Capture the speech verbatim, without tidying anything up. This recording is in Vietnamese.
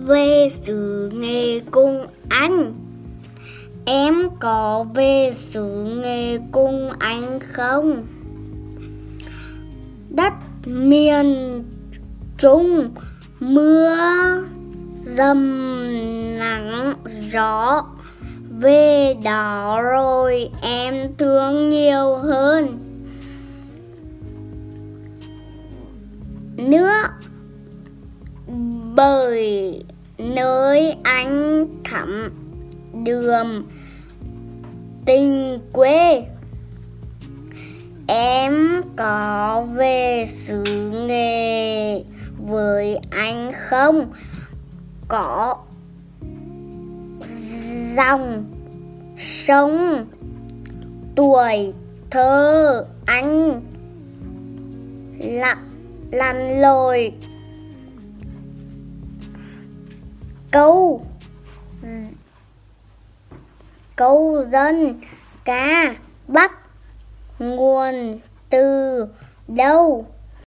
về xứ nghệ cùng anh? Em có về xứ nghệ cùng anh không? Đất miền Trung mưa dầm nắng gió, về đó rồi em thương nhiều hơn. Nước bởi nơi anh thắm đượm tình quê. Em có về xứ nghệ với anh không? Có dòng sông tuổi thơ anh lặn lặn lội, câu câu dân ca bắc nguồn từ đâu?